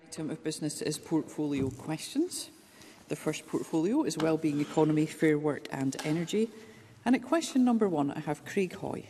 Item of business is portfolio questions. The first portfolio is Wellbeing Economy, Fair Work and Energy. And at question number 1, I have Craig Hoy.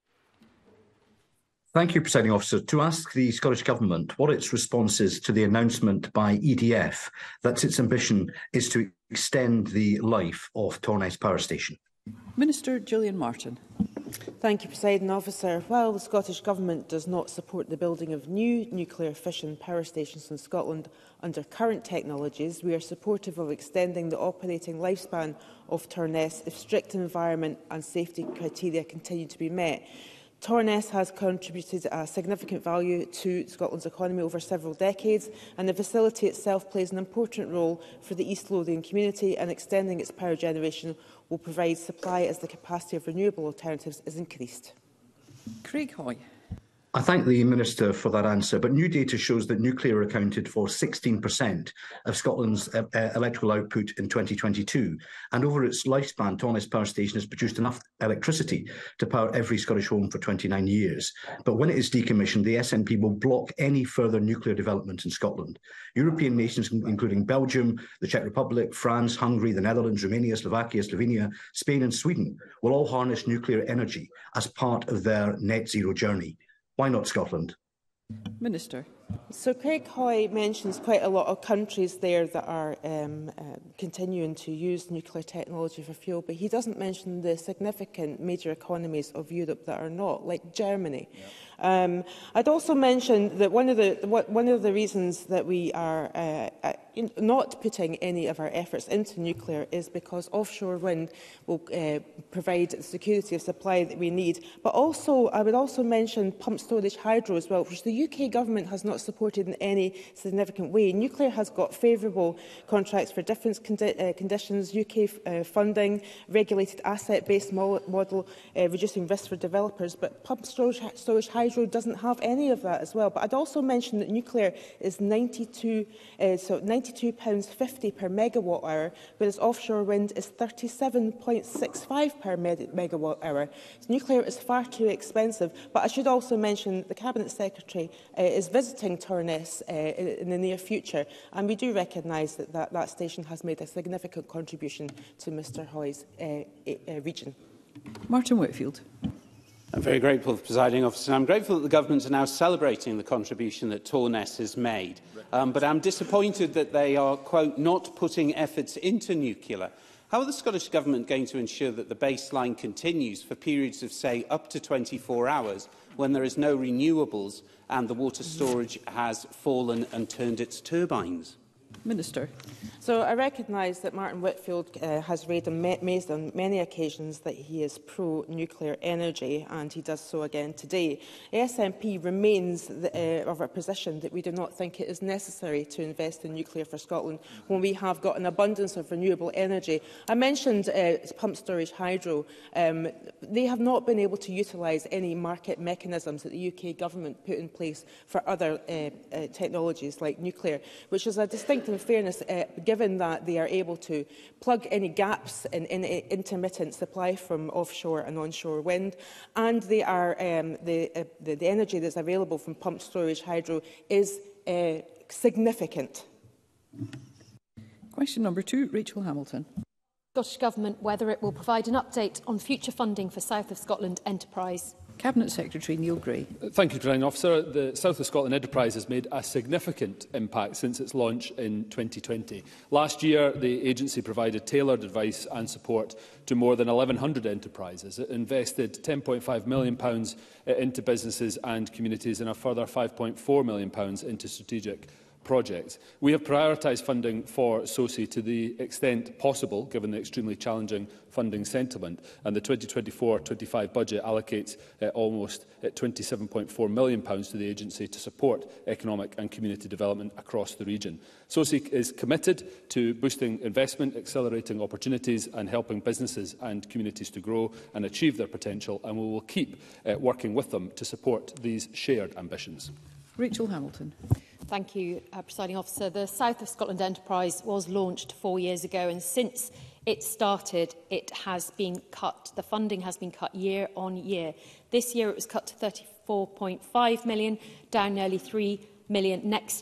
Thank you, Presiding Officer. To ask the Scottish Government what its response is to the announcement by EDF that its ambition is to extend the life of Torness Power Station. Minister Gillian Martin. Thank you, Presiding Officer. While the Scottish Government does not support the building of new nuclear fission power stations in Scotland under current technologies, we are supportive of extending the operating lifespan of Torness if strict environment and safety criteria continue to be met. Torness has contributed a significant value to Scotland's economy over several decades, and the facility itself plays an important role for the East Lothian community, and extending its power generation will provide supply as the capacity of renewable alternatives is increased. Craig Hoy. I thank the Minister for that answer, but new data shows that nuclear accounted for 16% of Scotland's electrical output in 2022, and over its lifespan, Torness Power Station has produced enough electricity to power every Scottish home for 29 years. But when it is decommissioned, the SNP will block any further nuclear development in Scotland. European nations, including Belgium, the Czech Republic, France, Hungary, the Netherlands, Romania, Slovakia, Slovenia, Spain and Sweden, will all harness nuclear energy as part of their net zero journey. Why not Scotland? Minister. So Craig Hoy mentions quite a lot of countries there that are continuing to use nuclear technology for fuel, but he doesn't mention the significant major economies of Europe that are not, like Germany. Yeah. I'd also mention that one of the reasons that we are not putting any of our efforts into nuclear is because offshore wind will provide the security of supply that we need. But also, I would also mention pump storage hydro as well, which the UK government has not supported in any significant way. Nuclear has got favourable contracts for different conditions, UK funding, regulated asset-based model, reducing risk for developers, but pump storage hydro doesn't have any of that as well. But I'd also mention that nuclear is £92.50 per megawatt hour, whereas offshore wind is £37.65 per megawatt hour. So nuclear is far too expensive. But I should also mention the Cabinet Secretary is visiting Torness in the near future, and we do recognise that station has made a significant contribution to Mr Hoy's region. Martin Whitfield. I'm very grateful, Presiding Officer. I'm grateful that the Government are now celebrating the contribution that Torness has made. But I'm disappointed that they are, quote, not putting efforts into nuclear. How are the Scottish Government going to ensure that the baseline continues for periods of, say, up to 24 hours when there is no renewables and the water storage has fallen and turned its turbines? Minister. So I recognise that Martin Whitfield has raised on many occasions that he is pro-nuclear energy, and he does so again today. The SNP remains of our position that we do not think it is necessary to invest in nuclear for Scotland when we have got an abundance of renewable energy. I mentioned pump storage hydro. They have not been able to utilise any market mechanisms that the UK government put in place for other technologies like nuclear, which is a distinct unfairness given that they are able to plug any gaps in intermittent supply from offshore and onshore wind, and they are, the energy that is available from pumped storage hydro is significant. Question number 2, Rachel Hamilton. Scottish Government whether it will provide an update on future funding for South of Scotland Enterprise. Cabinet Secretary Neil Gray. Thank you, Presiding Officer. The South of Scotland Enterprise has made a significant impact since its launch in 2020. Last year, the agency provided tailored advice and support to more than 1,100 enterprises. It invested £10.5 million into businesses and communities and a further £5.4 million into strategic projects. We have prioritised funding for SOSI to the extent possible, given the extremely challenging funding sentiment, and the 2024-25 budget allocates almost £27.4 million to the agency to support economic and community development across the region. SOSI is committed to boosting investment, accelerating opportunities and helping businesses and communities to grow and achieve their potential, and we will keep working with them to support these shared ambitions. Rachel Hamilton. Thank you, Presiding Officer. The South of Scotland Enterprise was launched 4 years ago, and since it started, it has been cut. The funding has been cut year on year. This year it was cut to £34.5 million, down nearly £3 million next year,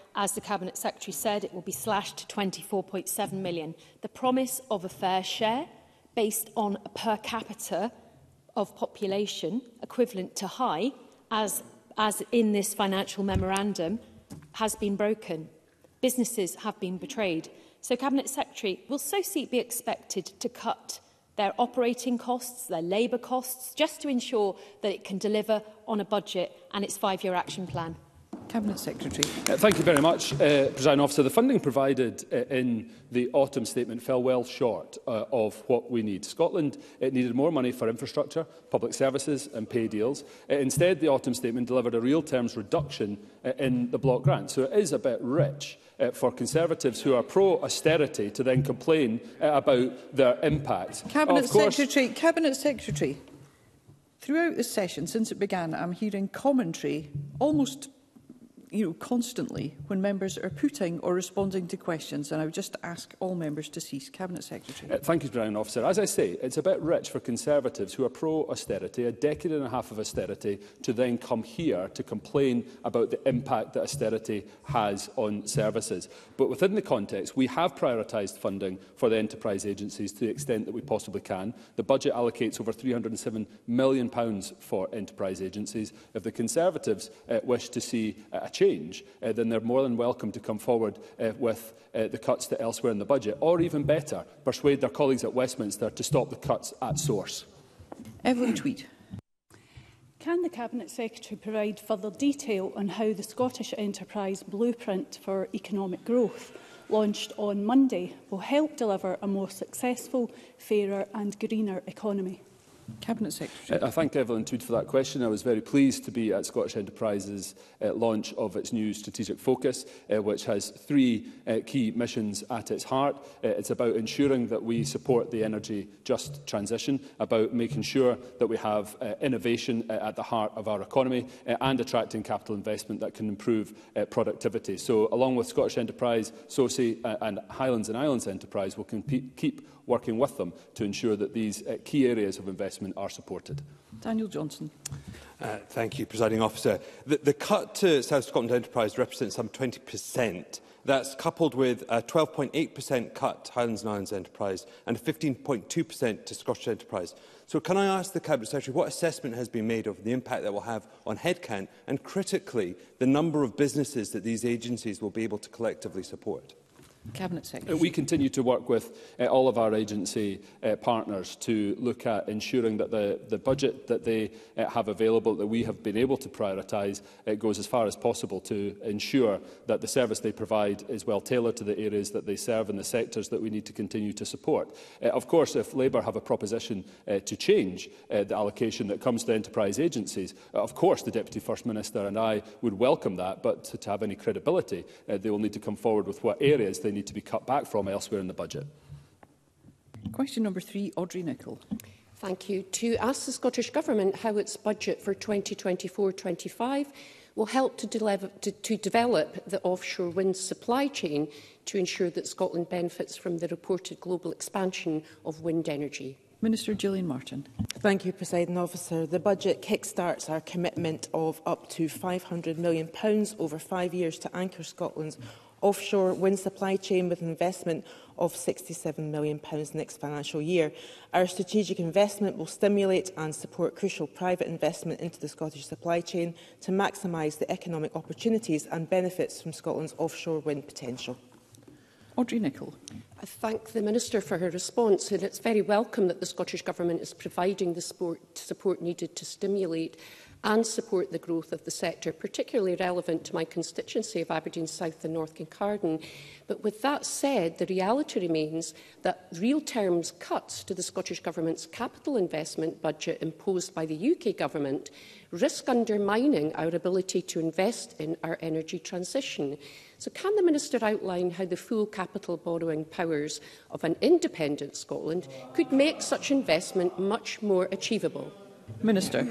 as the Cabinet Secretary said, it will be slashed to 24.7 million. The promise of a fair share based on a per capita of population equivalent to high, as in this financial memorandum, has been broken. Businesses have been betrayed. So, Cabinet Secretary, will SOSI be expected to cut their operating costs, their labour costs, just to ensure that it can deliver on a budget and its 5-year action plan? Cabinet Secretary. Thank you very much, Presiding Officer. The funding provided in the autumn statement fell well short of what we need. Scotland needed more money for infrastructure, public services and pay deals. Instead, the autumn statement delivered a real terms reduction in the block grant. So it is a bit rich for Conservatives who are pro-austerity to then complain about their impact. Cabinet Secretary, throughout this session, since it began, I'm hearing commentary almost constantly when members are putting or responding to questions, and I would just ask all members to cease. Cabinet Secretary. Thank you, Presiding Officer. As I say, it's a bit rich for Conservatives who are pro-austerity, a decade and a half of austerity, to then come here to complain about the impact that austerity has on services. But within the context, we have prioritised funding for the enterprise agencies to the extent that we possibly can. The budget allocates over £307 million for enterprise agencies. If the Conservatives wish to see a change, then they're more than welcome to come forward with the cuts to elsewhere in the budget, or even better, persuade their colleagues at Westminster to stop the cuts at source. Evelyn Tweed. Can the Cabinet Secretary provide further detail on how the Scottish Enterprise Blueprint for Economic Growth, launched on Monday, will help deliver a more successful, fairer and greener economy? Cabinet Secretary. I thank Evelyn Tweed for that question. I was very pleased to be at Scottish Enterprise's launch of its new strategic focus, which has 3 key missions at its heart. It's about ensuring that we support the energy just transition, about making sure that we have innovation at the heart of our economy, and attracting capital investment that can improve productivity. So, along with Scottish Enterprise, SOSI and Highlands and Islands Enterprise, will keep working with them to ensure that these key areas of investment are supported. Daniel Johnson. Thank you, Presiding Officer. The cut to South Scotland Enterprise represents some 20%. That's coupled with a 12.8% cut to Highlands and Islands Enterprise and a 15.2% to Scottish Enterprise. So can I ask the Cabinet Secretary what assessment has been made of the impact that will have on headcount and, critically, the number of businesses that these agencies will be able to collectively support? Cabinet Secretary. We continue to work with all of our agency partners to look at ensuring that the budget that they have available, that we have been able to prioritise, goes as far as possible to ensure that the service they provide is well tailored to the areas that they serve and the sectors that we need to continue to support. Of course, if Labour have a proposition to change the allocation that comes to enterprise agencies, of course the Deputy First Minister and I would welcome that, but to have any credibility, they will need to come forward with what areas they need to be cut back from elsewhere in the budget. Question number 3, Audrey Nicholl. Thank you. To ask the Scottish Government how its budget for 2024-25 will help to develop the offshore wind supply chain to ensure that Scotland benefits from the reported global expansion of wind energy. Minister Gillian Martin. Thank you, Presiding Officer. The budget kickstarts our commitment of up to £500 million over 5 years to anchor Scotland's offshore wind supply chain with investment of £67 million next financial year. Our strategic investment will stimulate and support crucial private investment into the Scottish supply chain to maximise the economic opportunities and benefits from Scotland's offshore wind potential. Audrey Nicholl. I thank the Minister for her response, and it's very welcome that the Scottish Government is providing the support needed to stimulate and support the growth of the sector, particularly relevant to my constituency of Aberdeen South and North Kincardine. But with that said, the reality remains that real terms cuts to the Scottish Government's capital investment budget imposed by the UK Government risk undermining our ability to invest in our energy transition. So can the Minister outline how the full capital borrowing powers of an independent Scotland could make such investment much more achievable? Minister.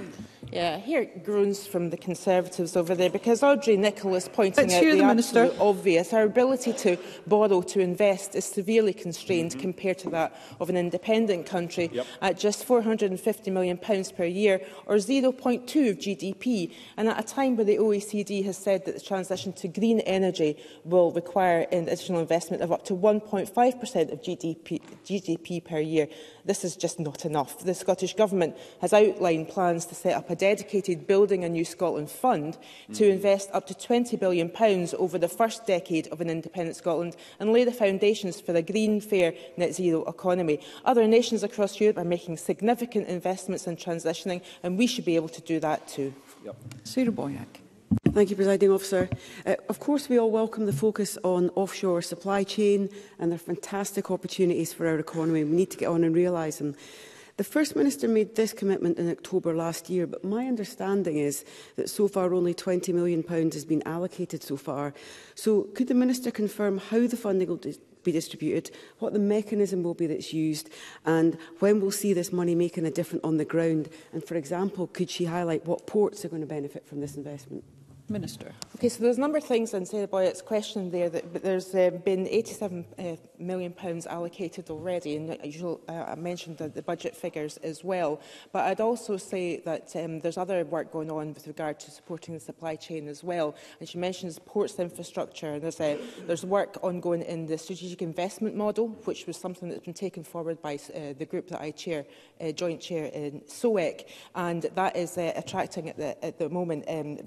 Yeah, I hear groans from the Conservatives over there because Audrey Nicholas pointing out the absolute obvious. Our ability to borrow, to invest, is severely constrained compared to that of an independent country at just £450 million per year, or 0.2 of GDP, and at a time where the OECD has said that the transition to green energy will require an additional investment of up to 1.5% of GDP per year. This is just not enough. The Scottish Government has outlined plans to set up a dedicated Building a New Scotland fund to invest up to £20 billion over the first decade of an independent Scotland and lay the foundations for a green, fair, net zero economy. Other nations across Europe are making significant investments in transitioning, and we should be able to do that too. Sarah Boyack. Thank you, Presiding Officer. Of course, we all welcome the focus on offshore supply chain, and there are fantastic opportunities for our economy. We need to get on and realise them. The First Minister made this commitment in October last year, but my understanding is that so far only £20 million has been allocated so far. So could the Minister confirm how the funding will be distributed, what the mechanism will be that's used, and when we'll see this money making a difference on the ground? And, for example, could she highlight what ports are going to benefit from this investment? Minister. Okay, so there's a number of things in Sarah Boyack's question there, but there's been £87 million allocated already, and I mentioned the budget figures as well. But I'd also say that there's other work going on with regard to supporting the supply chain as well. And she mentions ports infrastructure, and there's work ongoing in the strategic investment model, which was something that's been taken forward by the group that I chair, joint chair in SOEC, and that is attracting at the moment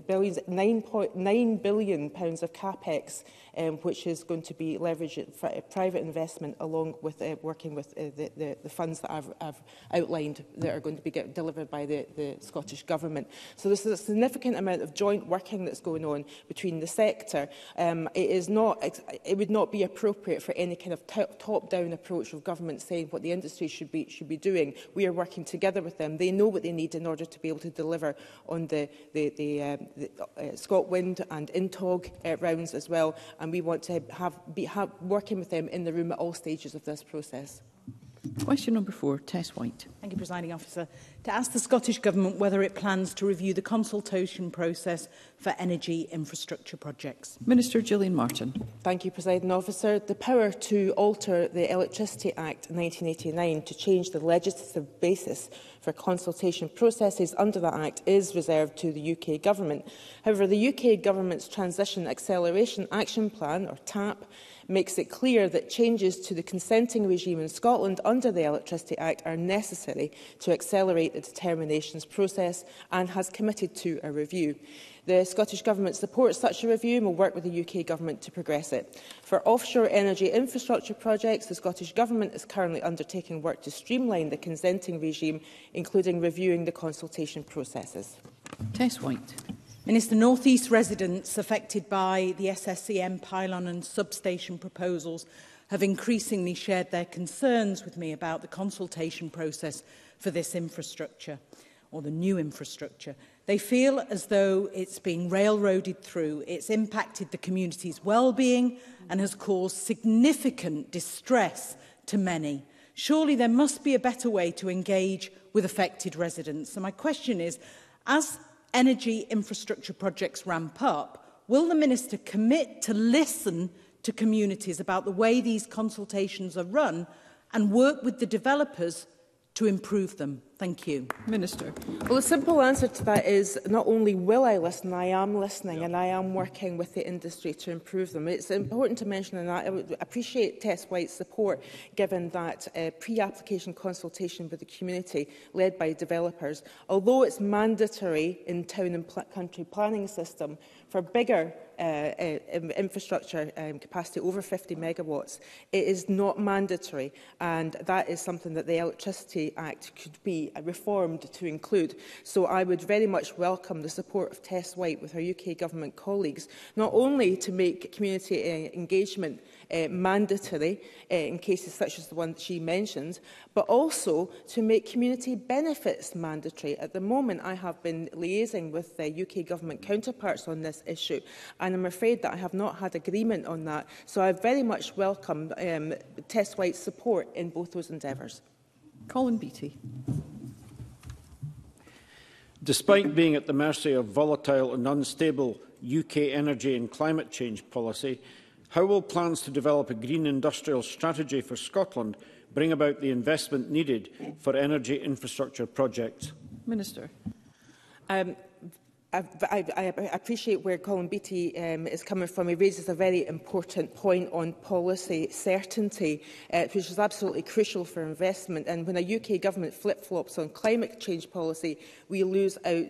£9 billion of capex, which is going to be leveraged for private investment, along with working with the funds that I've outlined that are going to be delivered by the Scottish Government. So there's a significant amount of joint working that's going on between the sector. It would not be appropriate for any kind of top-down approach of government saying what the industry should be doing. We are working together with them. They know what they need in order to be able to deliver on the ScotWind and INTOG rounds as well, and we want to be working with them in the room at all stages of this process. Question number 4, Tess White. Thank you, Presiding Officer. To ask the Scottish Government whether it plans to review the consultation process for energy infrastructure projects. Minister Gillian Martin. Thank you, Presiding Officer. The power to alter the Electricity Act 1989 to change the legislative basis for consultation processes under that Act is reserved to the UK Government. However, the UK Government's Transition Acceleration Action Plan, or TAP, makes it clear that changes to the consenting regime in Scotland under the Electricity Act are necessary to accelerate the determinations process, and has committed to a review. The Scottish Government supports such a review and will work with the UK Government to progress it. For offshore energy infrastructure projects, the Scottish Government is currently undertaking work to streamline the consenting regime, including reviewing the consultation processes. Tess White. Minister, North East residents affected by the SSCM pylon and substation proposals have increasingly shared their concerns with me about the consultation process for this infrastructure, or the new infrastructure. They feel as though it's being railroaded through. It's impacted the community's well-being and has caused significant distress to many. Surely there must be a better way to engage with affected residents. So my question is, as energy infrastructure projects ramp up, will the Minister commit to listen to communities about the way these consultations are run and work with the developers to improve them? Thank you. Minister. Well, the simple answer to that is not only will I listen, I am listening, and I am working with the industry to improve them. It's important to mention, and I would appreciate Tess White's support, given that pre-application consultation with the community led by developers, although it's mandatory in town and country planning system for bigger infrastructure capacity over 50 megawatts, it is not mandatory, and that is something that the Electricity Act could be reformed to include. So I would very much welcome the support of Tess White with her UK Government colleagues, not only to make community engagement mandatory in cases such as the one that she mentioned, but also to make community benefits mandatory. At the moment, I have been liaising with UK Government counterparts on this issue, and I'm afraid that I have not had agreement on that. So I very much welcome Tess White's support in both those endeavours. Colin Beattie. Despite being at the mercy of volatile and unstable UK energy and climate change policy, how will plans to develop a green industrial strategy for Scotland bring about the investment needed for energy infrastructure projects? Minister. I appreciate where Colin Beattie is coming from. He raises a very important point on policy certainty, which is absolutely crucial for investment. And when a UK government flip-flops on climate change policy, we lose out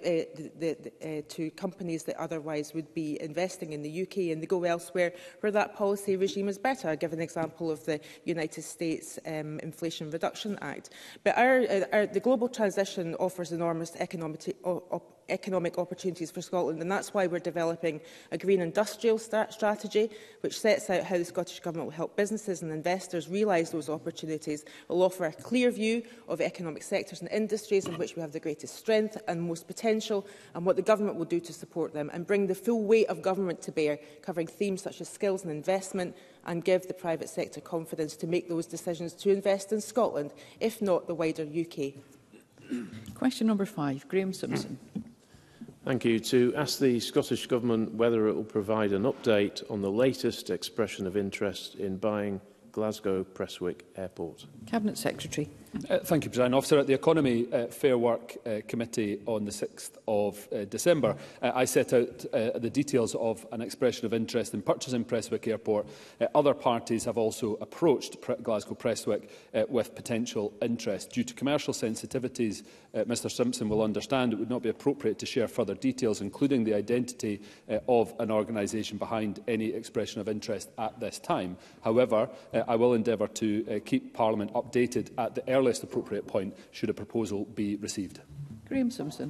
to companies that otherwise would be investing in the UK, and they go elsewhere where that policy regime is better. I give an example of the United States Inflation Reduction Act. But the global transition offers enormous economic opportunities for Scotland, and that's why we're developing a green industrial strategy which sets out how the Scottish Government will help businesses and investors realise those opportunities. It will offer a clear view of economic sectors and industries in which we have the greatest strength and most potential, and what the Government will do to support them, and bring the full weight of government to bear, covering themes such as skills and investment, and give the private sector confidence to make those decisions to invest in Scotland, if not the wider UK. Question number 5, Graham Simpson. Thank you. To ask the Scottish Government whether it will provide an update on the latest expression of interest in buying Glasgow Prestwick Airport. Cabinet Secretary. Thank you, President Officer. At the Economy Fair Work Committee on the 6th of December, I set out the details of an expression of interest in purchasing Prestwick Airport. Other parties have also approached Glasgow Prestwick with potential interest. Due to commercial sensitivities, Mr Simpson will understand it would not be appropriate to share further details, including the identity of an organisation behind any expression of interest at this time. However, I will endeavour to keep Parliament updated at the earliest appropriate point should a proposal be received. Graham Simpson.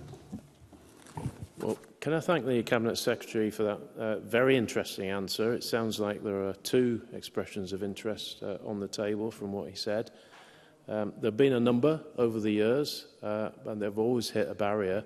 Well, can I thank the Cabinet Secretary for that very interesting answer? It sounds like there are 2 expressions of interest on the table from what he said. There have been a number over the years, and they've always hit a barrier.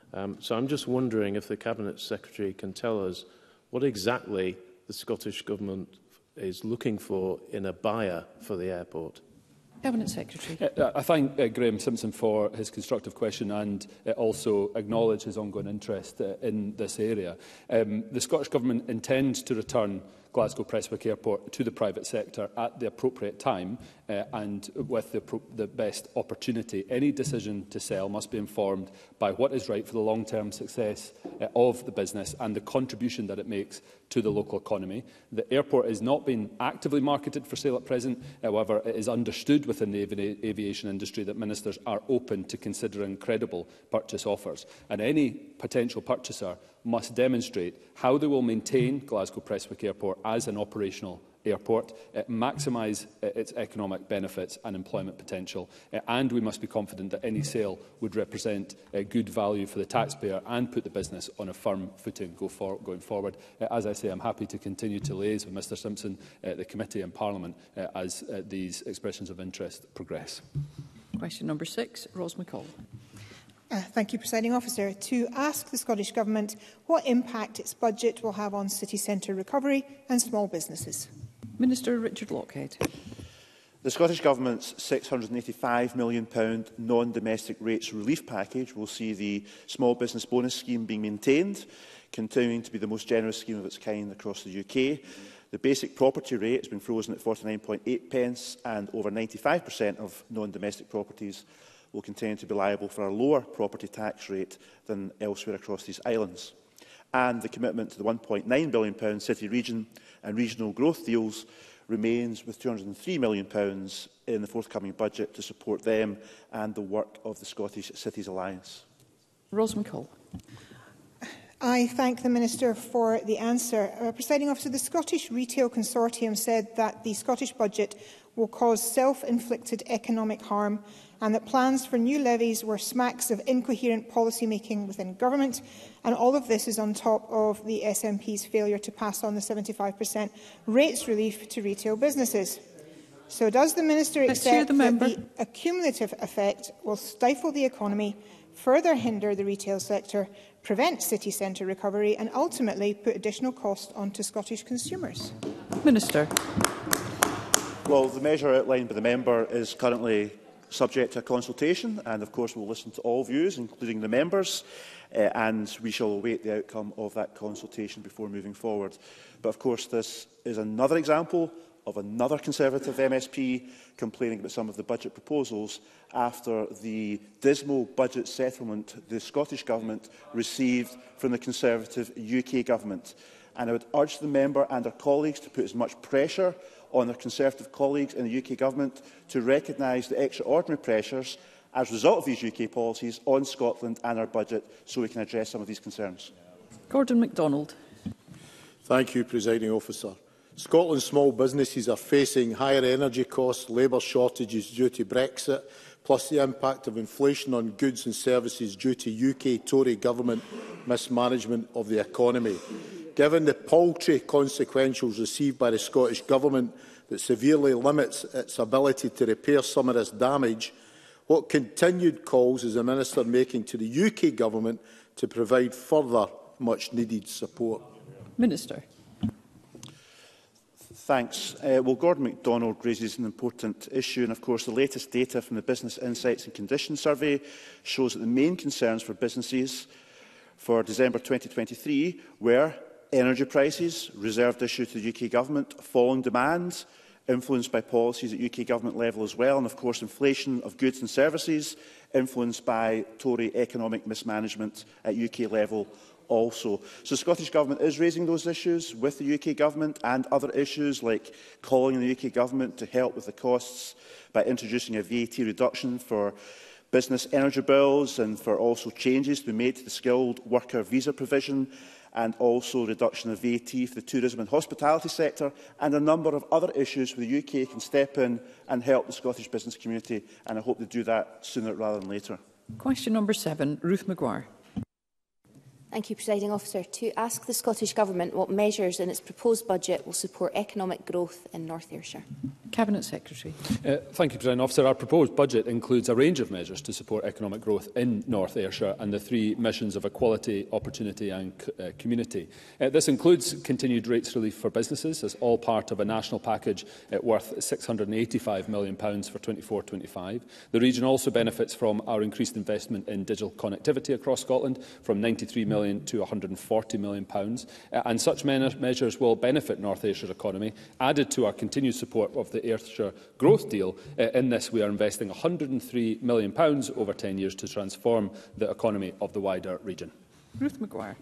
So I'm just wondering if the Cabinet Secretary can tell us what exactly the Scottish Government is looking for in a buyer for the airport. Cabinet Secretary. I thank Graham Simpson for his constructive question and also acknowledge his ongoing interest in this area. The Scottish Government intends to return Glasgow Prestwick Airport to the private sector at the appropriate time and with the best opportunity. Any decision to sell must be informed by what is right for the long-term success of the business and the contribution that it makes to the local economy. The airport is not being actively marketed for sale at present. However, it is understood within the aviation industry that ministers are open to considering credible purchase offers, and any potential purchaser must demonstrate how they will maintain Glasgow Prestwick Airport as an operational airport, maximise its economic benefits and employment potential, and we must be confident that any sale would represent good value for the taxpayer and put the business on a firm footing going forward. As I say, I'm happy to continue to liaise with Mr Simpson, the committee and Parliament as these expressions of interest progress. Question number 6, Ros McCall. Thank you, Presiding Officer. To ask the Scottish Government what impact its budget will have on city centre recovery and small businesses. Minister Richard Lockhead. The Scottish Government's £685 million non-domestic rates relief package will see the small business bonus scheme being maintained, continuing to be the most generous scheme of its kind across the UK. The basic property rate has been frozen at 49.8p, and over 95% of non-domestic properties will continue to be liable for a lower property tax rate than elsewhere across these islands. And the commitment to the £1.9 billion city, region and regional growth deals remains, with £203 million in the forthcoming budget to support them and the work of the Scottish Cities Alliance. Ros McCall. I thank the Minister for the answer. Presiding Officer, the Scottish Retail Consortium said that the Scottish budget will cause self-inflicted economic harm, and that plans for new levies were smacks of incoherent policy-making within government, and all of this is on top of the SNP's failure to pass on the 75% rates relief to retail businesses. So does the Minister accept that the accumulative effect will stifle the economy, further hinder the retail sector, prevent city centre recovery and ultimately put additional cost onto Scottish consumers? Minister. Well, the measure outlined by the member is currently subject to a consultation, and of course we'll listen to all views, including the members, and we shall await the outcome of that consultation before moving forward. But of course this is another example of another Conservative MSP complaining about some of the budget proposals after the dismal budget settlement the Scottish Government received from the Conservative UK Government. And I would urge the member and our colleagues to put as much pressure on their Conservative colleagues in the UK Government to recognise the extraordinary pressures as a result of these UK policies on Scotland and our budget, so we can address some of these concerns. Gordon MacDonald. Thank you, Presiding Officer. Scotland's small businesses are facing higher energy costs, labour shortages due to Brexit, plus the impact of inflation on goods and services due to UK Tory government mismanagement of the economy. Given the paltry consequentials received by the Scottish Government that severely limits its ability to repair some of this damage, what continued calls is the Minister making to the UK Government to provide further much-needed support? Minister. Thanks. Well, Gordon MacDonald raises an important issue, and of course the latest data from the Business Insights and Conditions Survey shows that the main concerns for businesses for December 2023 were energy prices, reserved issue to the UK Government, falling demand, influenced by policies at UK Government level as well, and of course inflation of goods and services, influenced by Tory economic mismanagement at UK level also. So the Scottish Government is raising those issues with the UK Government, and other issues like calling on the UK Government to help with the costs by introducing a VAT reduction for business energy bills, and for also changes to be made to the skilled worker visa provision, and also reduction of VAT for the tourism and hospitality sector, and a number of other issues where the UK can step in and help the Scottish business community, and I hope to do that sooner rather than later. Question number 7, Ruth Maguire. Thank you, Presiding Officer. To ask the Scottish Government what measures in its proposed budget will support economic growth in North Ayrshire. Cabinet Secretary. Thank you, Presiding Officer. Our proposed budget includes a range of measures to support economic growth in North Ayrshire and the 3 missions of equality, opportunity and community. This includes continued rates relief for businesses as all part of a national package worth £685 million for 24-25. The region also benefits from our increased investment in digital connectivity across Scotland from £93 million to £140 million, and such measures will benefit North Ayrshire's economy. Added to our continued support of the Ayrshire Growth Deal, in this we are investing £103 million over 10 years to transform the economy of the wider region. Ruth Maguire.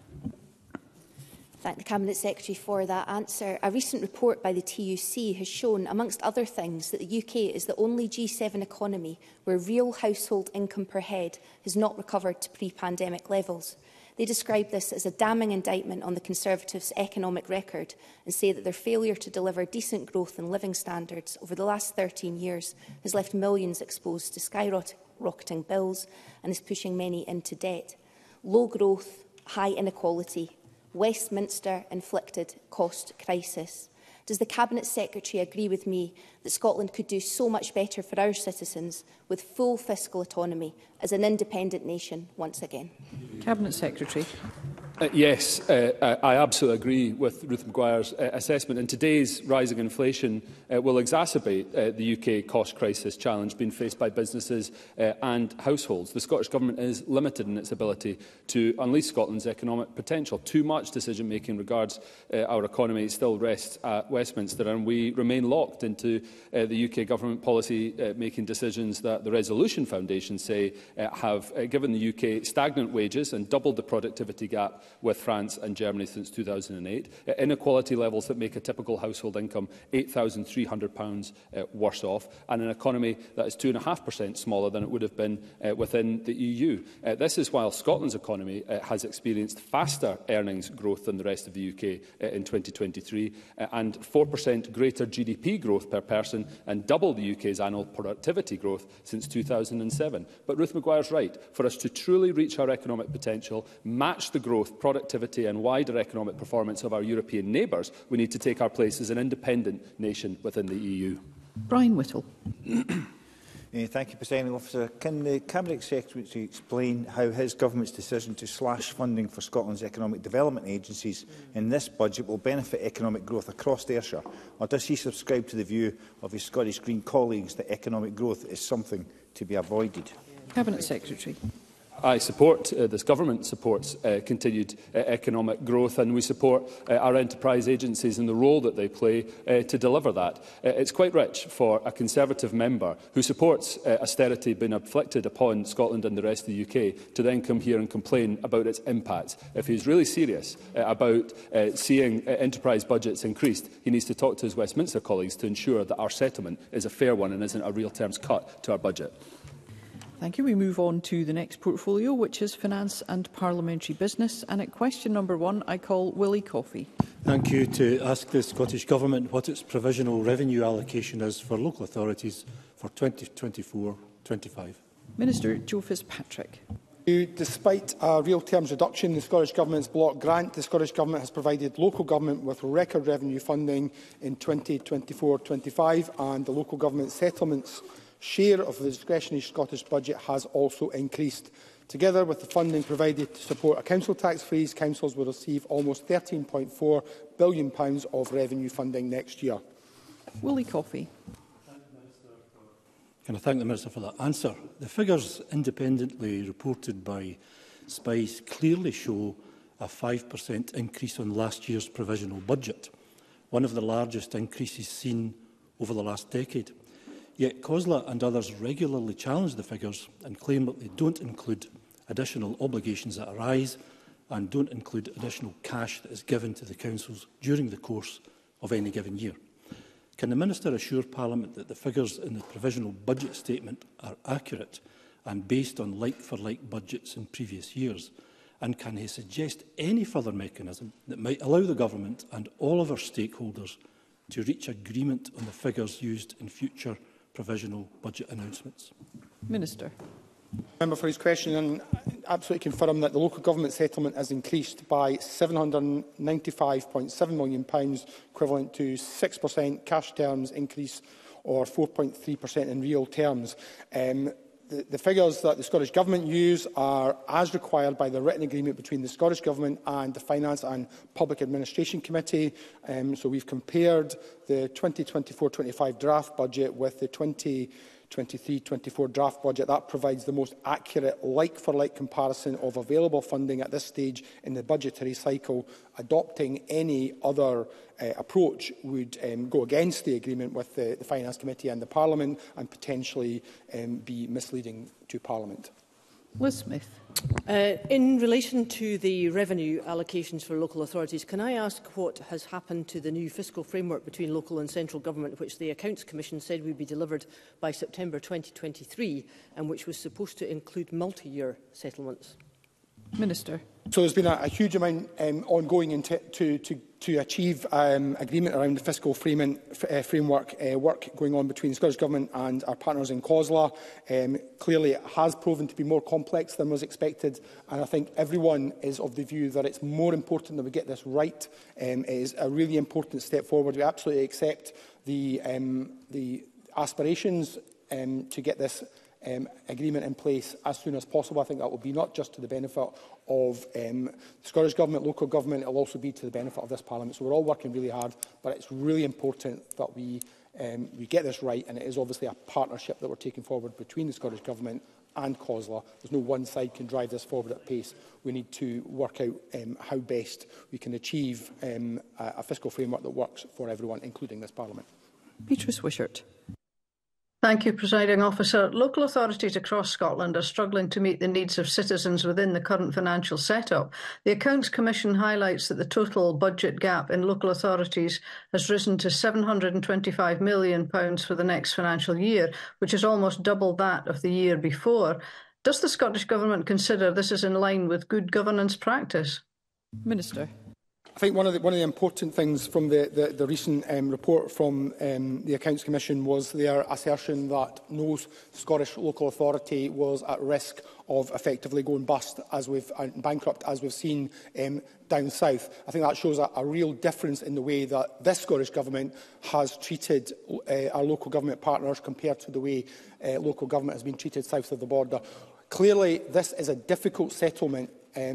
Thank the Cabinet Secretary for that answer. A recent report by the TUC has shown, amongst other things, that the UK is the only G7 economy where real household income per head has not recovered to pre-pandemic levels. They describe this as a damning indictment on the Conservatives' economic record and say that their failure to deliver decent growth in living standards over the last 13 years has left millions exposed to skyrocketing bills and is pushing many into debt. Low growth, high inequality, Westminster-inflicted cost crisis. Does the Cabinet Secretary agree with me that Scotland could do so much better for our citizens with full fiscal autonomy as an independent nation once again? Cabinet Secretary. Yes, I absolutely agree with Ruth Maguire's assessment. And today's rising inflation will exacerbate the UK cost crisis challenge being faced by businesses and households. The Scottish Government is limited in its ability to unleash Scotland's economic potential. Too much decision-making regards our economy still rests at Westminster, and we remain locked into the UK Government policy-making decisions that the Resolution Foundation say have given the UK stagnant wages and doubled the productivity gap with France and Germany since 2008, inequality levels that make a typical household income £8,300 worse off, and an economy that is 2.5% smaller than it would have been within the EU. This is while Scotland's economy has experienced faster earnings growth than the rest of the UK in 2023, and 4% greater GDP growth per person and double the UK's annual productivity growth since 2007. But Ruth Maguire's right. For us to truly reach our economic potential, match the growth, productivity and wider economic performance of our European neighbours, we need to take our place as an independent nation within the EU. Brian Whittle. Thank you, Presiding Officer. Can the Cabinet Secretary explain how his government's decision to slash funding for Scotland's economic development agencies in this budget will benefit economic growth across Ayrshire? Or does he subscribe to the view of his Scottish Green colleagues that economic growth is something to be avoided? Cabinet Secretary. I support, this government supports continued economic growth, and we support our enterprise agencies and the role that they play to deliver that. It's quite rich for a Conservative member who supports austerity being inflicted upon Scotland and the rest of the UK to then come here and complain about its impact. If he's really serious about seeing enterprise budgets increased, he needs to talk to his Westminster colleagues to ensure that our settlement is a fair one and isn't a real terms cut to our budget. Thank you. We move on to the next portfolio, which is Finance and Parliamentary Business. And at question number 1, I call Willie Coffey. Thank you. To ask the Scottish Government what its provisional revenue allocation is for local authorities for 2024-25. Minister Joe Fitzpatrick. Despite a real terms reduction in the Scottish Government's block grant, the Scottish Government has provided local government with record revenue funding in 2024-25, and the local government settlements share of the discretionary Scottish budget has also increased. Together with the funding provided to support a council tax freeze, councils will receive almost £13.4 billion of revenue funding next year. Willie Coffey. Can I thank the Minister for that answer? The figures independently reported by Spice clearly show a 5% increase on last year's provisional budget, one of the largest increases seen over the last decade. Yet COSLA and others regularly challenge the figures and claim that they don't include additional obligations that arise and don't include additional cash that is given to the councils during the course of any given year. Can the Minister assure Parliament that the figures in the provisional budget statement are accurate and based on like-for-like budgets in previous years? And can he suggest any further mechanism that might allow the Government and all of our stakeholders to reach agreement on the figures used in future provisional budget announcements? Minister. Member for his question, and absolutely confirm that the local government settlement has increased by £795.7 million, equivalent to 6% cash terms increase or 4.3% in real terms. The figures that the Scottish Government use are as required by the written agreement between the Scottish Government and the Finance and Public Administration Committee. So we've compared the 2024-25 draft budget with the 2023-24 draft budget. That provides the most accurate like-for-like comparison of available funding at this stage in the budgetary cycle. Adopting any other approach would go against the agreement with the Finance Committee and the Parliament and potentially be misleading to Parliament. Liz Smith. In relation to the revenue allocations for local authorities, can I ask what has happened to the new fiscal framework between local and central government, which the Accounts Commission said would be delivered by September 2023 and which was supposed to include multi-year settlements? Minister. So there's been a huge amount ongoing to achieve agreement around the fiscal framework work going on between the Scottish Government and our partners in COSLA. Clearly, it has proven to be more complex than was expected, and I think everyone is of the view that it's more important that we get this right. It is a really important step forward. We absolutely accept the aspirations to get this agreement in place as soon as possible. I think that will be not just to the benefit of the Scottish Government, local government, it will also be to the benefit of this Parliament. So we're all working really hard, but it's really important that we get this right, and it is obviously a partnership that we're taking forward between the Scottish Government and COSLA. There's no one side can drive this forward at pace. We need to work out how best we can achieve a fiscal framework that works for everyone, including this Parliament. Beatrice Wishart. Thank you, Presiding Officer. Local authorities across Scotland are struggling to meet the needs of citizens within the current financial setup. The Accounts Commission highlights that the total budget gap in local authorities has risen to £725 million for the next financial year, which is almost double that of the year before. Does the Scottish Government consider this is in line with good governance practice? Minister. I think one of the important things from the recent report from the Accounts Commission was their assertion that no Scottish local authority was at risk of effectively going bust bankrupt, as we've seen down south. I think that shows a real difference in the way that this Scottish Government has treated our local government partners compared to the way local government has been treated south of the border. Clearly, this is a difficult settlement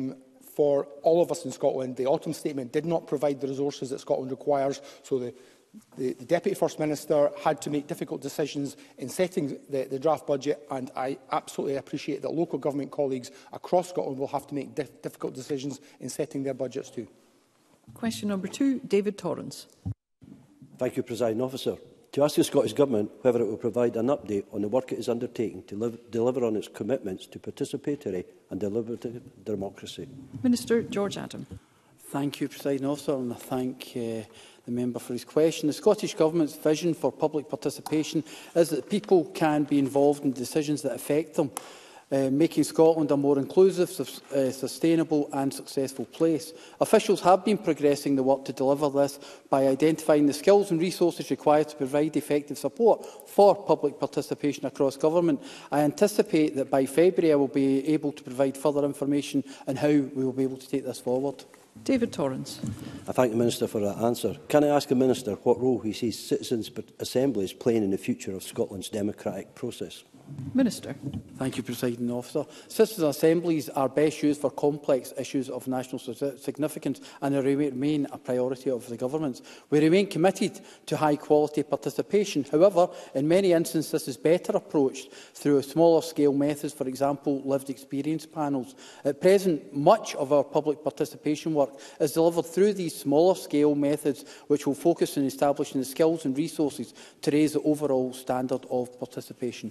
for all of us in Scotland. The Autumn Statement did not provide the resources that Scotland requires, so the Deputy First Minister had to make difficult decisions in setting the draft budget, and I absolutely appreciate that local government colleagues across Scotland will have to make difficult decisions in setting their budgets too. Question number 2, David Torrance. Thank you, Presiding Officer. To ask the Scottish Government whether it will provide an update on the work it is undertaking to deliver on its commitments to participatory and deliberative democracy. Minister George Adam. Thank you, Presiding Officer, and I thank the member for his question. The Scottish Government's vision for public participation is that people can be involved in decisions that affect them, making Scotland a more inclusive, sustainable and successful place. Officials have been progressing the work to deliver this by identifying the skills and resources required to provide effective support for public participation across government. I anticipate that by February I will be able to provide further information on how we will be able to take this forward. David Torrance. I thank the Minister for that answer. Can I ask the Minister what role he sees citizens' assemblies playing in the future of Scotland's democratic process? Minister. Thank you, Presiding Officer. Citizens' assemblies are best used for complex issues of national significance and they remain a priority of the Government. We remain committed to high-quality participation. However, in many instances, this is better approached through smaller-scale methods, for example, lived experience panels. At present, much of our public participation work is delivered through these smaller-scale methods, which will focus on establishing the skills and resources to raise the overall standard of participation.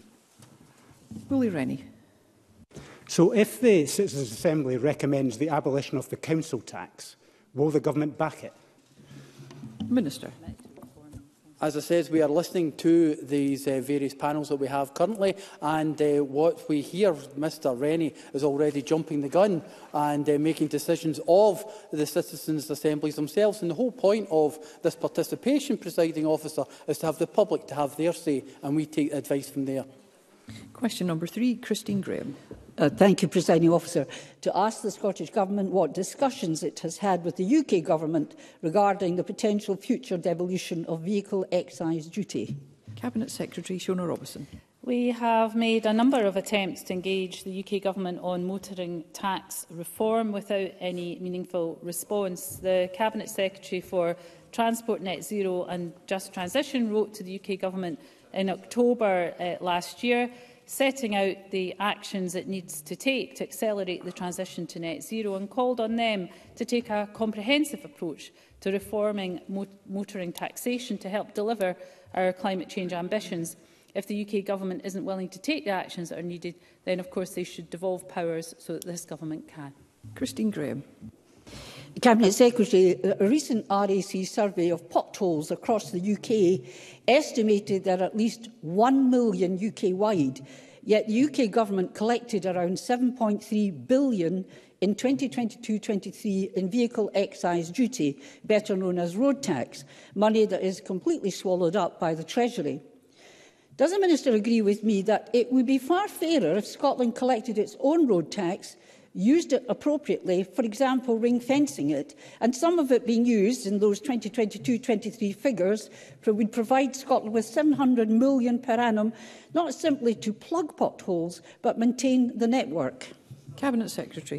Willie Rennie. So if the Citizens' Assembly recommends the abolition of the council tax, will the Government back it? Minister. As I said, we are listening to these various panels that we have currently, and what we hear, Mr Rennie is already jumping the gun and making decisions of the Citizens' Assemblies themselves. And the whole point of this participation, Presiding Officer, is to have the public to have their say, and we take advice from there. Question number 3, Christine Graham. Thank you, Presiding Officer. To ask the Scottish Government what discussions it has had with the UK Government regarding the potential future devolution of vehicle excise duty. Cabinet Secretary Shona Robertson. We have made a number of attempts to engage the UK Government on motoring tax reform without any meaningful response. The Cabinet Secretary for Transport, Net Zero and Just Transition wrote to the UK Government in October last year, setting out the actions it needs to take to accelerate the transition to net zero, and called on them to take a comprehensive approach to reforming motoring taxation to help deliver our climate change ambitions. If the UK Government isn't willing to take the actions that are needed, then of course they should devolve powers so that this Government can. Christine Graham. Cabinet Secretary, a recent RAC survey of potholes across the UK estimated there are at least 1 million UK-wide, yet the UK Government collected around £7.3 billion in 2022-23 in vehicle excise duty, better known as road tax, money that is completely swallowed up by the Treasury. Does the Minister agree with me that it would be far fairer if Scotland collected its own road tax, used it appropriately, for example, ring-fencing it, and some of it being used in those 2022-23 figures would provide Scotland with £700 million per annum, not simply to plug potholes, but maintain the network? Cabinet Secretary.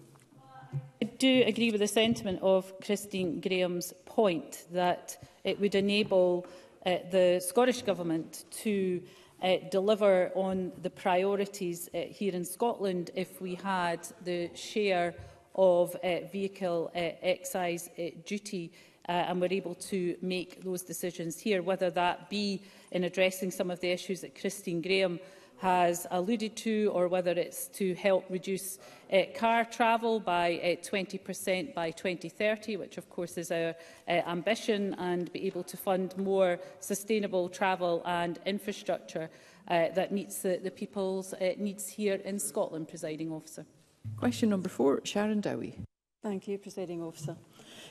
I do agree with the sentiment of Christine Graham's point that it would enable the Scottish Government to deliver on the priorities here in Scotland if we had the share of vehicle excise duty and were able to make those decisions here, whether that be in addressing some of the issues that Christine Graham has alluded to, or whether it's to help reduce car travel by 20% by 2030, which of course is our ambition, and be able to fund more sustainable travel and infrastructure that meets the people's needs here in Scotland, Presiding Officer. Question number 4, Sharon Dowie. Thank you, Presiding Officer.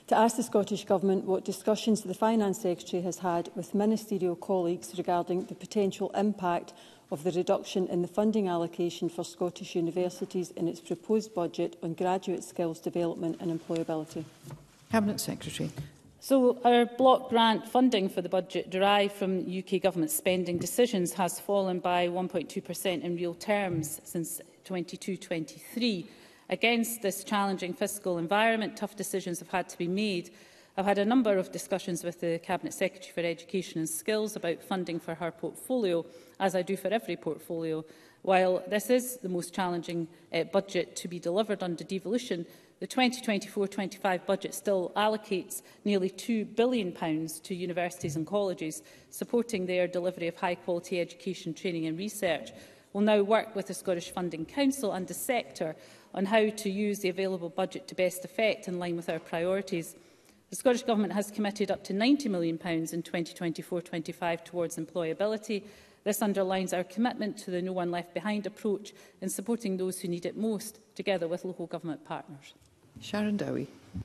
to ask the Scottish Government what discussions the Finance Secretary has had with ministerial colleagues regarding the potential impact of the reduction in the funding allocation for Scottish universities in its proposed budget on graduate skills development and employability. Cabinet Secretary. So our block grant funding for the budget derived from UK Government spending decisions has fallen by 1.2% in real terms since 22-23. Against this challenging fiscal environment, tough decisions have had to be made. I've had a number of discussions with the Cabinet Secretary for Education and Skills about funding for her portfolio, as I do for every portfolio. While this is the most challenging budget to be delivered under devolution, the 2024-25 budget still allocates nearly £2 billion to universities and colleges, supporting their delivery of high-quality education, training and research. We'll now work with the Scottish Funding Council and the sector on how to use the available budget to best effect in line with our priorities. The Scottish Government has committed up to £90 million in 2024-25 towards employability. This underlines our commitment to the No One Left Behind approach in supporting those who need it most, together with local government partners. Sharon Dowie.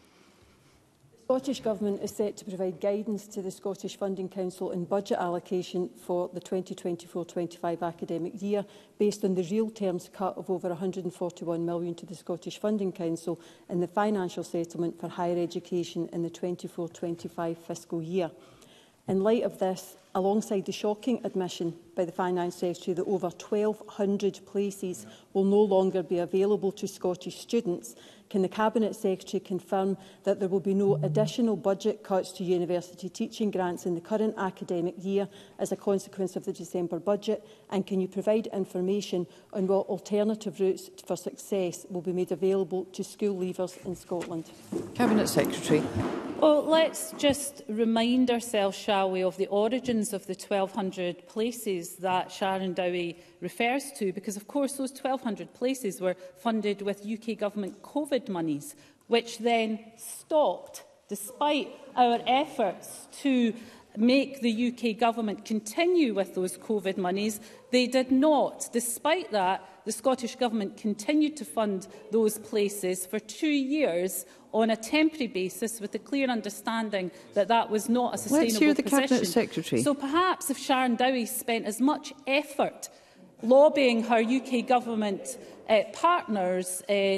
The Scottish Government is set to provide guidance to the Scottish Funding Council in budget allocation for the 2024-25 academic year, based on the real terms cut of over £141 million to the Scottish Funding Council in the financial settlement for higher education in the 24-25 fiscal year. In light of this, alongside the shocking admission by the Finance Secretary that over 1,200 places will no longer be available to Scottish students, can the Cabinet Secretary confirm that there will be no additional budget cuts to university teaching grants in the current academic year as a consequence of the December budget? And can you provide information on what alternative routes for success will be made available to school leavers in Scotland? Cabinet Secretary. Well, let's just remind ourselves, shall we, of the origins of the 1,200 places that Sharon Dowie refers to, because, of course, those 1,200 places were funded with UK Government COVID monies, which then stopped, despite our efforts to make the UK Government continue with those COVID monies. They did not. Despite that, the Scottish Government continued to fund those places for 2 years on a temporary basis, with the clear understanding that that was not a sustainable Let's hear the position. Cabinet Secretary. So perhaps if Sharon Dowie spent as much effort lobbying her UK Government partners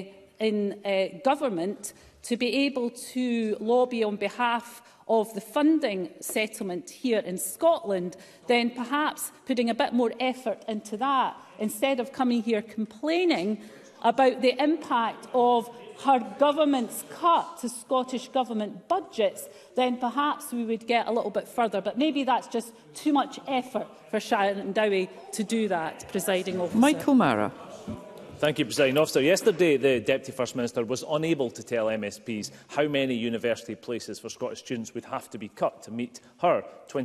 in government to be able to lobby on behalf of the funding settlement here in Scotland, then perhaps putting a bit more effort into that, instead of coming here complaining about the impact of her government's cut to Scottish Government budgets, then perhaps we would get a little bit further. But maybe that's just too much effort for Sharon Dowie to do that, Presiding Officer. Michael Mara. Thank you, Presiding Officer. Yesterday, the Deputy First Minister was unable to tell MSPs how many university places for Scottish students would have to be cut to meet her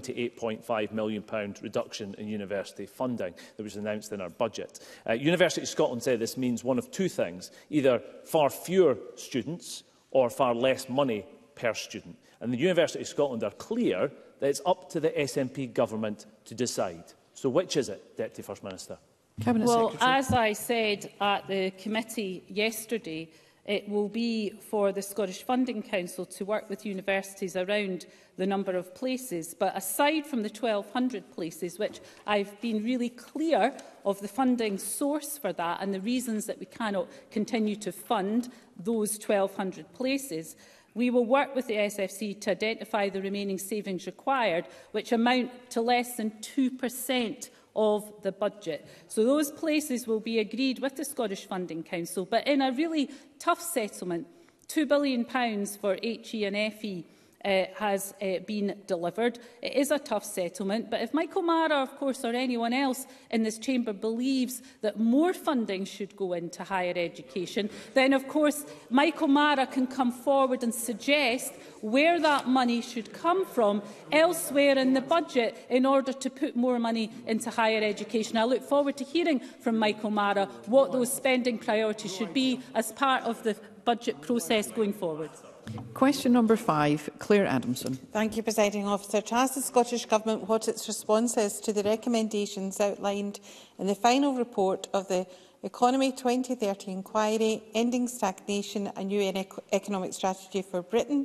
£28.5 million reduction in university funding that was announced in our budget. University of Scotland said this means one of two things: either far fewer students or far less money per student. And the University of Scotland are clear that it's up to the SNP government to decide. So which is it, Deputy First Minister? Cabinet Well, Secretary. as I said at the committee yesterday, it will be for the Scottish Funding Council to work with universities around the number of places. But aside from the 1,200 places, which I've been really clear of the funding source for that and the reasons that we cannot continue to fund those 1,200 places, we will work with the SFC to identify the remaining savings required, which amount to less than 2% of the budget. So those places will be agreed with the Scottish Funding Council, but in a really tough settlement, £2 billion for HE and FE has been delivered. It is a tough settlement, but if Michael Mara, of course, or anyone else in this chamber believes that more funding should go into higher education, then, of course, Michael Mara can come forward and suggest where that money should come from elsewhere in the budget in order to put more money into higher education. I look forward to hearing from Michael Mara what those spending priorities should be as part of the budget process going forward. Question number 5, Claire Adamson. Thank you, Presiding Officer. To ask the Scottish Government what its response is to the recommendations outlined in the final report of the Economy 2030 inquiry, Ending Stagnation, a New Economic Strategy for Britain,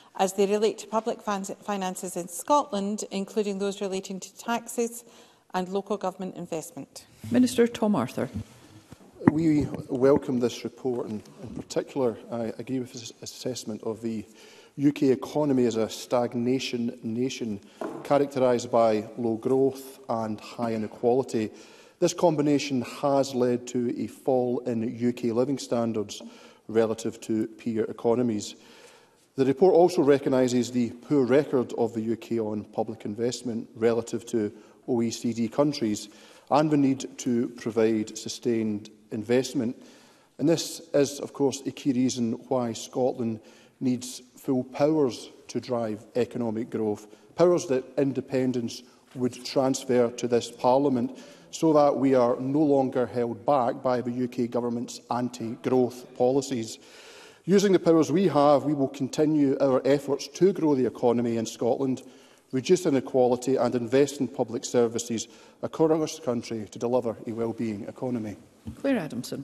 as they relate to public finances in Scotland, including those relating to taxes and local government investment. Minister Tom Arthur. We welcome this report, and in particular I agree with his assessment of the UK economy as a stagnation nation characterised by low growth and high inequality. This combination has led to a fall in UK living standards relative to peer economies. The report also recognises the poor record of the UK on public investment relative to OECD countries and the need to provide sustained investment. And this is, of course, a key reason why Scotland needs full powers to drive economic growth, powers that independence would transfer to this Parliament, so that we are no longer held back by the UK Government's anti-growth policies. Using the powers we have, we will continue our efforts to grow the economy in Scotland, reduce inequality and invest in public services across the country to deliver a well-being economy. Claire Adamson.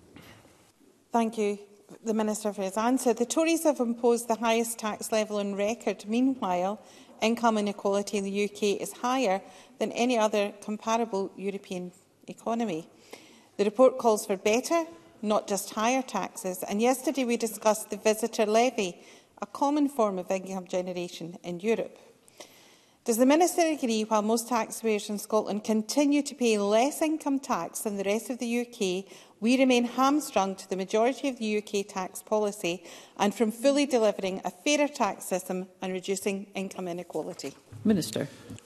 Thank you, the Minister, for his answer. The Tories have imposed the highest tax level on record. Meanwhile, income inequality in the UK is higher than any other comparable European economy. The report calls for better, not just higher taxes, and yesterday we discussed the visitor levy, a common form of income generation in Europe. Does the Minister agree, while most taxpayers in Scotland continue to pay less income tax than the rest of the UK, we remain hamstrung to the majority of the UK tax policy and from fully delivering a fairer tax system and reducing income inequality? Minister.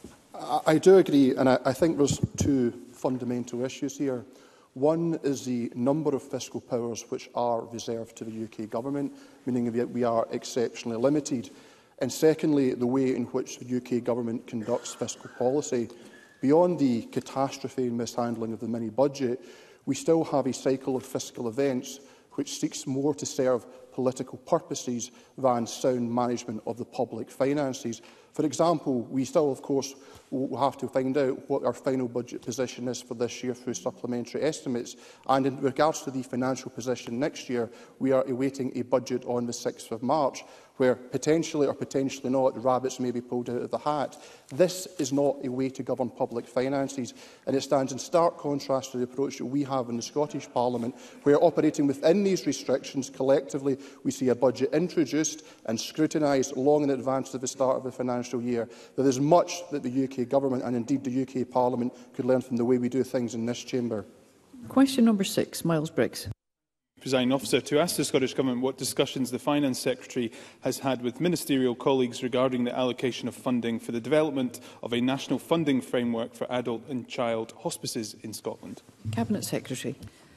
I do agree, and I think there's two fundamental issues here. One is the number of fiscal powers which are reserved to the UK Government, meaning that we are exceptionally limited. And secondly, the way in which the UK Government conducts fiscal policy. Beyond the catastrophe and mishandling of the mini-budget, we still have a cycle of fiscal events which seeks more to serve political purposes than sound management of the public finances. For example, we still, of course, will have to find out what our final budget position is for this year through supplementary estimates. And in regards to the financial position next year, we are awaiting a budget on the 6th of March, where potentially or potentially not, rabbits may be pulled out of the hat. This is not a way to govern public finances, and it stands in stark contrast to the approach that we have in the Scottish Parliament, where, operating within these restrictions, collectively we see a budget introduced and scrutinised long in advance of the start of the financial year. There is much that the UK Government and indeed the UK Parliament could learn from the way we do things in this chamber. Question number 6, Miles Briggs. Presiding Officer, to ask the Scottish Government what discussions the Finance Secretary has had with ministerial colleagues regarding the allocation of funding for the development of a national funding framework for adult and child hospices in Scotland. Cabinet Secretary.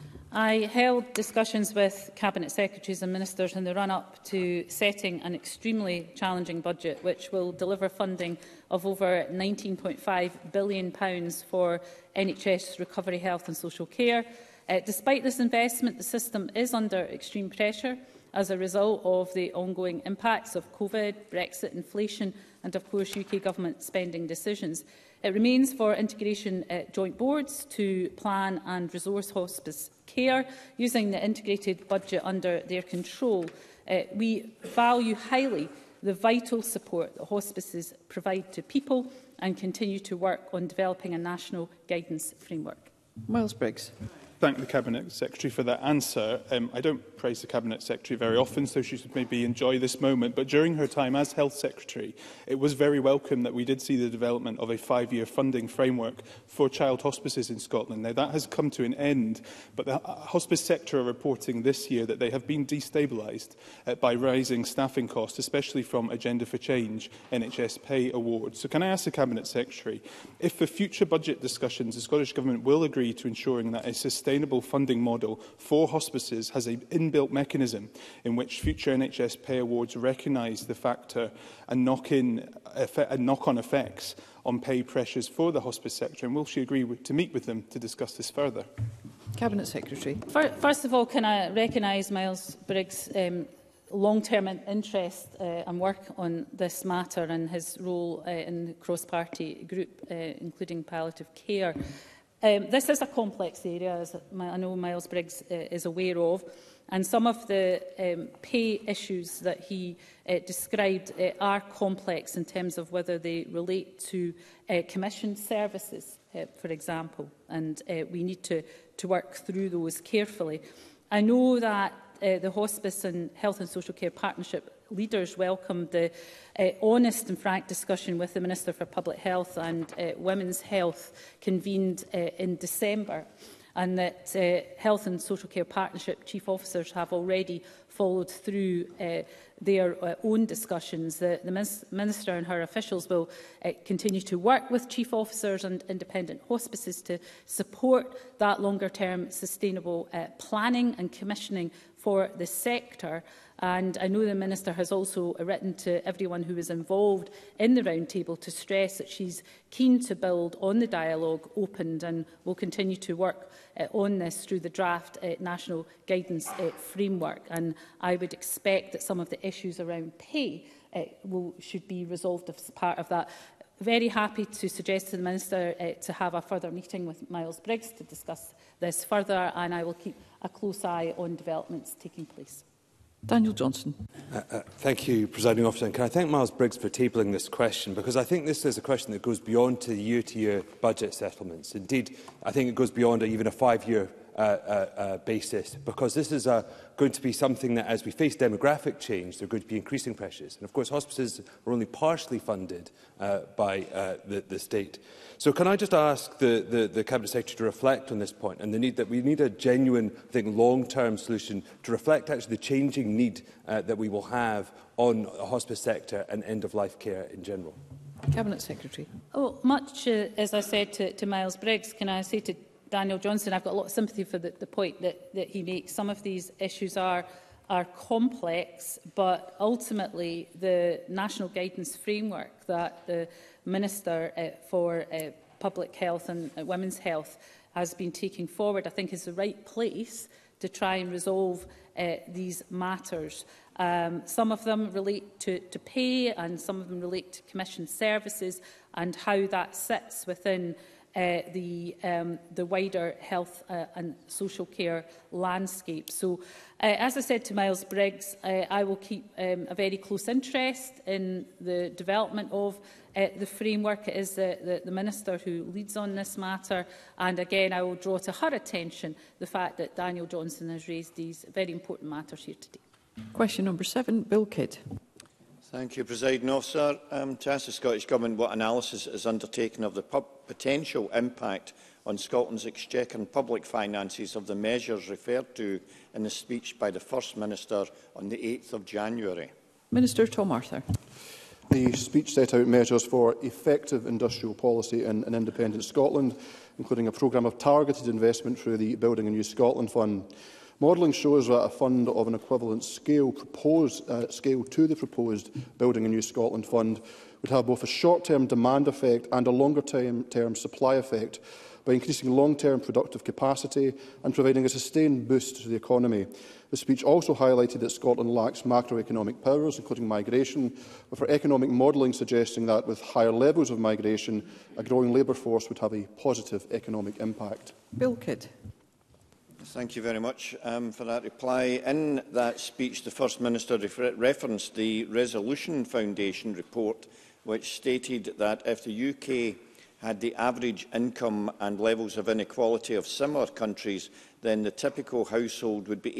I held discussions with Cabinet Secretaries and Ministers in the run-up to setting an extremely challenging budget, which will deliver funding of over £19.5 billion for NHS recovery, health and social care. Despite this investment, the system is under extreme pressure as a result of the ongoing impacts of COVID, Brexit, inflation and, of course, UK Government spending decisions. It remains for integration joint boards to plan and resource hospice care using the integrated budget under their control. We value highly the vital support that hospices provide to people and continue to work on developing a national guidance framework. Miles Briggs. Thank the Cabinet Secretary for that answer. I don't praise the Cabinet Secretary very often, so she should maybe enjoy this moment. But during her time as Health Secretary, it was very welcome that we did see the development of a 5-year funding framework for child hospices in Scotland. Now, that has come to an end, but the hospice sector are reporting this year that they have been destabilised by rising staffing costs, especially from Agenda for Change NHS pay awards. So can I ask the Cabinet Secretary, if for future budget discussions the Scottish Government will agree to ensuring that a sustainable funding model for hospices has an inbuilt mechanism in which future NHS pay awards recognise the factor and knock-on effects on pay pressures for the hospice sector, and will she agree to meet with them to discuss this further? Cabinet Secretary. First of all, can I recognise Miles Briggs' long-term interest and work on this matter and his role in the cross-party group, including palliative care. This is a complex area, as I know Miles Briggs is aware of, And some of the pay issues that he described are complex in terms of whether they relate to commissioned services, for example, and we need to work through those carefully. I know that the Hospice and Health and Social Care Partnership leaders welcomed the honest and frank discussion with the Minister for Public Health and Women's Health convened in December, and that Health and Social Care Partnership chief officers have already followed through their own discussions. The Minister and her officials will continue to work with chief officers and independent hospices to support that longer-term sustainable planning and commissioning for the sector. And I know the Minister has also written to everyone who is involved in the roundtable to stress that she's keen to build on the dialogue opened and will continue to work on this through the draft national guidance framework. And I would expect that some of the issues around pay should be resolved as part of that. Very happy to suggest to the Minister to have a further meeting with Miles Briggs to discuss this further, and I will keep a close eye on developments taking place. Daniel Johnson. Thank you, Presiding Officer. And can I thank Miles Briggs for tabling this question, because I think this is a question that goes beyond to the year-to-year budget settlements. Indeed, I think it goes beyond even a 5-year basis, because this is going to be something that, as we face demographic change, there are going to be increasing pressures. And of course, hospices are only partially funded by the state. So can I just ask the Cabinet Secretary to reflect on this point and the need that we need a genuine, I think, long-term solution to reflect actually the changing need that we will have on the hospice sector and end-of-life care in general? Cabinet Secretary. Oh, much as I said to Miles Briggs, can I say to Daniel Johnson, I've got a lot of sympathy for the point that he makes. Some of these issues are complex, but ultimately the national guidance framework that the Minister for Public Health and Women's Health has been taking forward, I think is the right place to try and resolve these matters. Some of them relate to pay, and some of them relate to commissioned services and how that sits within the wider health and social care landscape. So, as I said to Miles Briggs, I will keep a very close interest in the development of the framework. It is the Minister who leads on this matter, and again I will draw to her attention the fact that Daniel Johnson has raised these very important matters here today. Question number 7, Bill Kidd. Thank you, Presiding Officer. To ask the Scottish Government what analysis is undertaken of the potential impact on Scotland's exchequer and public finances of the measures referred to in the speech by the First Minister on the 8th of January. Minister Tom Arthur. The speech set out measures for effective industrial policy in an independent Scotland, including a programme of targeted investment through the Building a New Scotland Fund. Modelling shows that a fund of an equivalent scale to the proposed Building a New Scotland Fund would have both a short-term demand effect and a longer-term supply effect by increasing long-term productive capacity and providing a sustained boost to the economy. The speech also highlighted that Scotland lacks macroeconomic powers, including migration, with our economic modelling suggesting that with higher levels of migration, a growing labour force would have a positive economic impact. Bill Kidd. Thank you very much for that reply. In that speech, the First Minister referenced the Resolution Foundation report, which stated that if the UK had the average income and levels of inequality of similar countries, then the typical household would be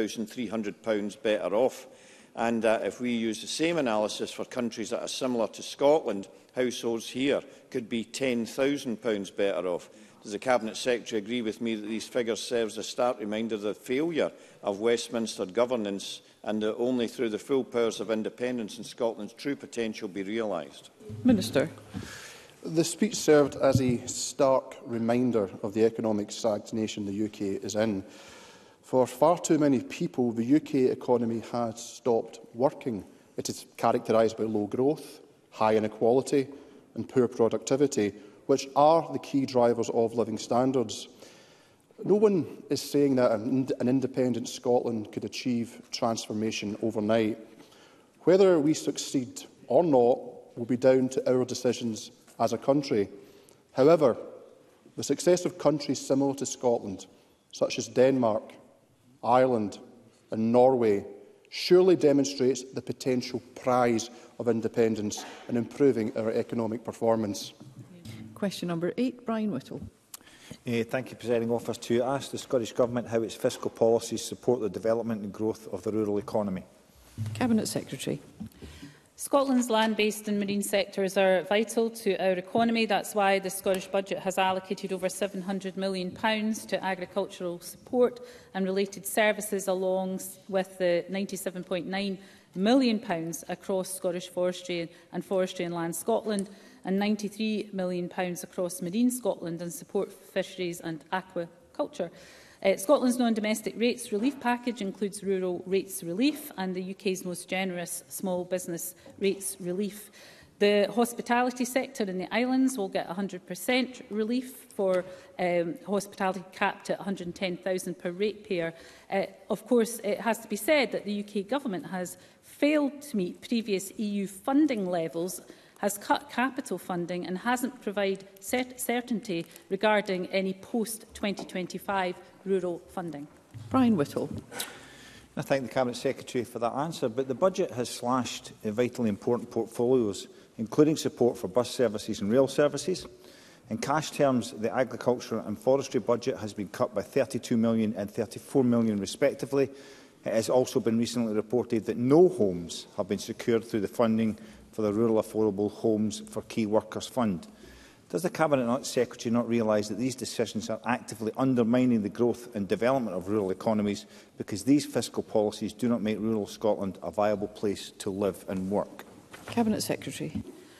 £8,300 better off. And that if we use the same analysis for countries that are similar to Scotland, households here could be £10,000 better off. Does the Cabinet Secretary agree with me that these figures serve as a stark reminder of the failure of Westminster governance and that only through the full powers of independence and Scotland's true potential be realised? Minister. The speech served as a stark reminder of the economic stagnation the UK is in. For far too many people, the UK economy has stopped working. It is characterised by low growth, high inequality and poor productivity, which are the key drivers of living standards. No one is saying that an independent Scotland could achieve transformation overnight. Whether we succeed or not will be down to our decisions as a country. However, the success of countries similar to Scotland, such as Denmark, Ireland in Norway surely demonstrates the potential prize of independence in improving our economic performance. Question number 8, Brian Whittle. Thank you, Presiding Officer. To ask the Scottish Government how its fiscal policies support the development and growth of the rural economy. Cabinet Secretary. Scotland's land-based and marine sectors are vital to our economy. That's why the Scottish Budget has allocated over £700 million to agricultural support and related services, along with the £97.9 million across Scottish Forestry and Forestry and Land Scotland, and £93 million across Marine Scotland and support for fisheries and aquaculture. Scotland's non-domestic rates relief package includes rural rates relief and the UK's most generous small business rates relief. The hospitality sector in the islands will get 100% relief for hospitality capped at £110,000 per ratepayer. Of course, it has to be said that the UK Government has failed to meet previous EU funding levels, has cut capital funding and hasn't provided certainty regarding any post-2025 rural funding. Brian Whittle. I thank the Cabinet Secretary for that answer, but the budget has slashed vitally important portfolios, including support for bus services and rail services. In cash terms, the agriculture and forestry budget has been cut by £32 million and £34 million respectively. It has also been recently reported that no homes have been secured through the funding for the Rural Affordable Homes for Key Workers Fund. Does the Cabinet Secretary not realise that these decisions are actively undermining the growth and development of rural economies because these fiscal policies do not make rural Scotland a viable place to live and work? Cabinet Secretary.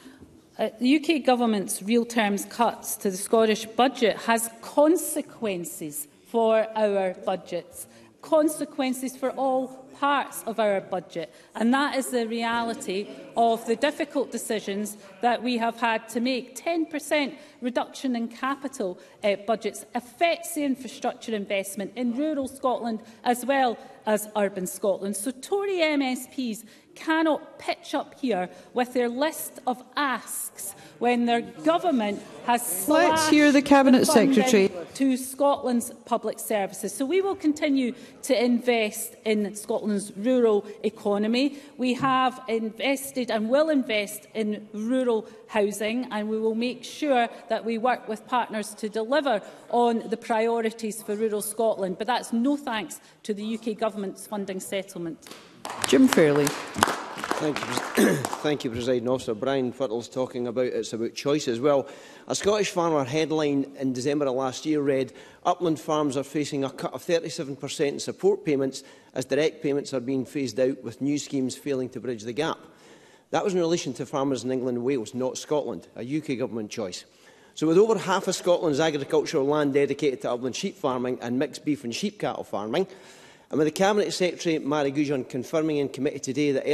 The UK Government's real terms cuts to the Scottish budget has consequences for our budgets, consequences for all parts of our budget, and that is the reality of the difficult decisions that we have had to make. 10% reduction in capital budgets affects the infrastructure investment in rural Scotland as well as urban Scotland. So Tory MSPs cannot pitch up here with their list of asks when their government has slashed Let's hear the Cabinet Secretary to Scotland's public services. So we will continue to invest in Scotland's rural economy. We have invested and will invest in rural housing, and we will make sure that we work with partners to deliver on the priorities for rural Scotland. But that's no thanks to the UK Government's funding settlement. Jim Fairley. Thank you, Presiding Officer. Brian Whittle's talking about it's about choices. Well, a Scottish farmer headline in December of last year read, "Upland farms are facing a cut of 37% in support payments as direct payments are being phased out, with new schemes failing to bridge the gap." That was in relation to farmers in England and Wales, not Scotland, a UK Government choice. So with over half of Scotland's agricultural land dedicated to upland sheep farming and mixed beef and sheep cattle farming, and with the Cabinet Secretary, Mary Goujon, confirming in committee today that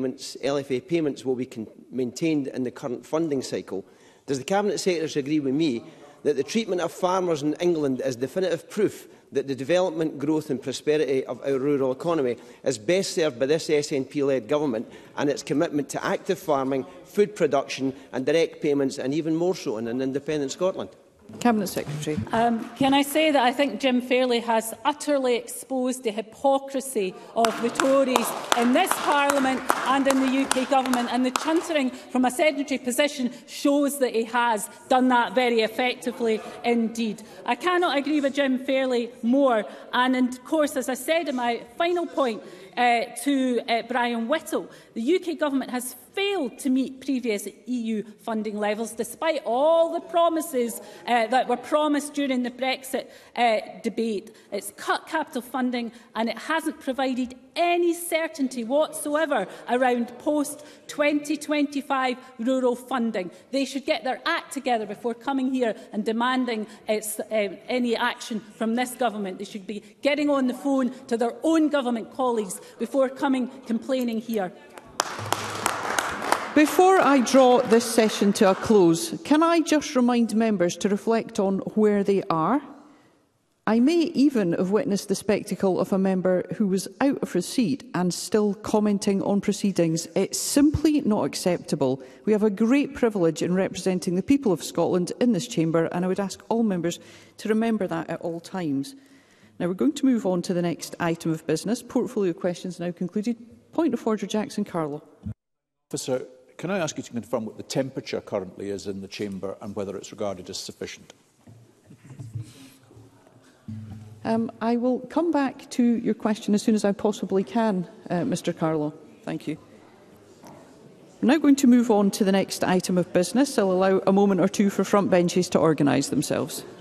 LFA payments will be maintained in the current funding cycle, does the Cabinet Secretary agree with me that the treatment of farmers in England is definitive proof that the development, growth and prosperity of our rural economy is best served by this SNP-led government and its commitment to active farming, food production and direct payments, and even more so in an independent Scotland? Cabinet Secretary. Can I say that I think Jim Fairley has utterly exposed the hypocrisy of the Tories in this Parliament and in the UK Government, and the chuntering from a secretary position shows that he has done that very effectively indeed. I cannot agree with Jim Fairley more, and of course, as I said in my final point to Brian Whittle, the UK Government has failed to meet previous EU funding levels, despite all the promises that were promised during the Brexit debate. It's cut capital funding and it hasn't provided any certainty whatsoever around post-2025 rural funding. They should get their act together before coming here and demanding any action from this government. They should be getting on the phone to their own government colleagues before coming complaining here. Before I draw this session to a close, can I just remind members to reflect on where they are? I may even have witnessed the spectacle of a member who was out of his seat and still commenting on proceedings. It's simply not acceptable. We have a great privilege in representing the people of Scotland in this chamber, and I would ask all members to remember that at all times. Now we're going to move on to the next item of business. Portfolio questions now concluded. Point of order, Jackson Carlow. Officer, can I ask you to confirm what the temperature currently is in the chamber and whether it's regarded as sufficient? I will come back to your question as soon as I possibly can, Mr Carlow. Thank you. I'm now going to move on to the next item of business. I'll allow a moment or two for front benches to organise themselves.